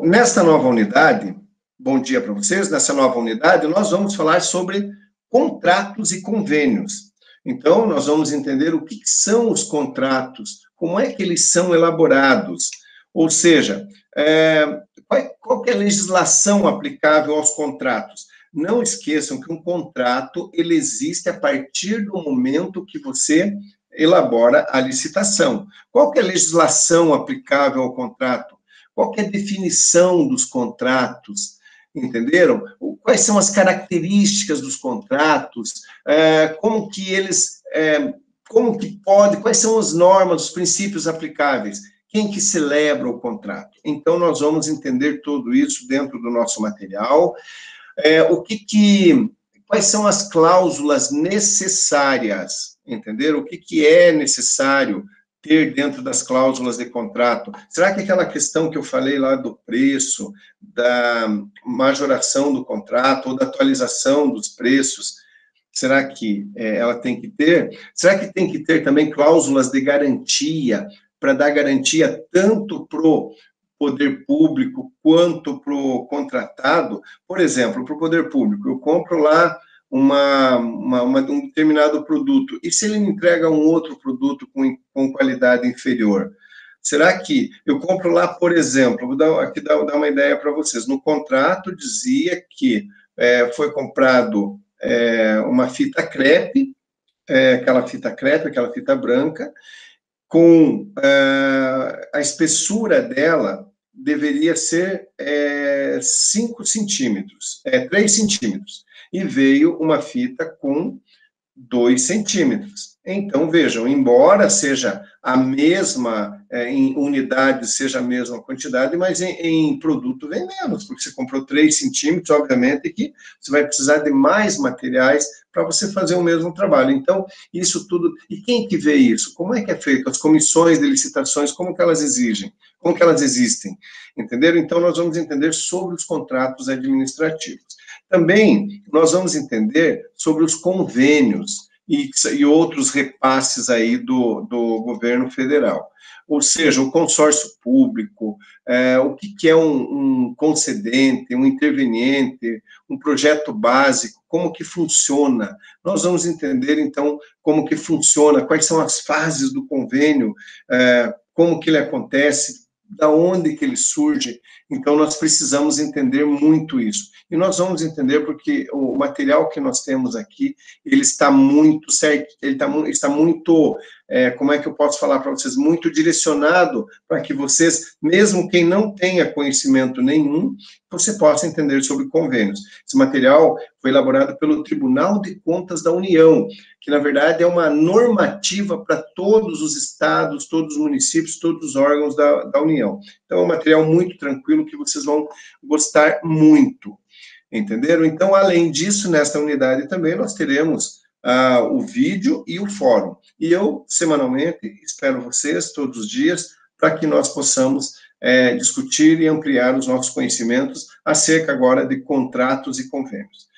nesta nova unidade, bom dia para vocês, nessa nova unidade, nós vamos falar sobre contratos e convênios. Então, nós vamos entender o que são os contratos, como é que eles são elaborados, ou seja, qual que é a legislação aplicável aos contratos. Não esqueçam que um contrato, ele existe a partir do momento que você elabora a licitação. Qual que é a legislação aplicável ao contrato? Qual que é a definição dos contratos? Entenderam? Quais são as características dos contratos? Como que eles, quais são as normas, os princípios aplicáveis? Quem que celebra o contrato? Então, nós vamos entender tudo isso dentro do nosso material. Quais são as cláusulas necessárias? Entenderam? O que é necessário ter dentro das cláusulas de contrato? Será que aquela questão que eu falei lá do preço, da majoração do contrato, ou da atualização dos preços, será que ela tem que ter? Será que tem que ter também cláusulas de garantia, para dar garantia tanto para o poder público quanto para o contratado? Por exemplo, para o poder público, eu compro lá um determinado produto, e se ele me entrega um outro produto com qualidade inferior? Será que eu compro lá, por exemplo, vou dar uma ideia para vocês, no contrato dizia que foi comprado uma fita crepe, aquela fita branca, com a espessura dela deveria ser 5 centímetros, 3 centímetros, e veio uma fita com 2 centímetros. Então, vejam, embora seja a mesma, em unidades seja a mesma quantidade, mas em produto vem menos, porque você comprou 3 centímetros, obviamente que você vai precisar de mais materiais para você fazer o mesmo trabalho. Então, isso tudo... E quem que vê isso? Como é que é feito? As comissões de licitações, como que elas exigem? Como que elas existem? Entenderam? Então, nós vamos entender sobre os contratos administrativos. Também, nós vamos entender sobre os convênios e outros repasses aí do governo federal. Ou seja, o consórcio público, o que é um concedente, um interveniente, um projeto básico, como que funciona. Nós vamos entender, então, como que funciona, quais são as fases do convênio, como que ele acontece, da onde que ele surge. Então, nós precisamos entender muito isso. E nós vamos entender porque o material que nós temos aqui, ele está muito certo, ele está muito, como é que eu posso falar para vocês, muito direcionado para que vocês, mesmo quem não tenha conhecimento nenhum, você possa entender sobre convênios. Esse material foi elaborado pelo Tribunal de Contas da União, que, na verdade, é uma normativa para todos os estados, todos os municípios, todos os órgãos da União. Então, é um material muito tranquilo que vocês vão gostar muito. Entenderam? Então, além disso, nesta unidade também nós teremos o vídeo e o fórum. E eu, semanalmente, espero vocês todos os dias para que nós possamos discutir e ampliar os nossos conhecimentos acerca agora de contratos e convênios.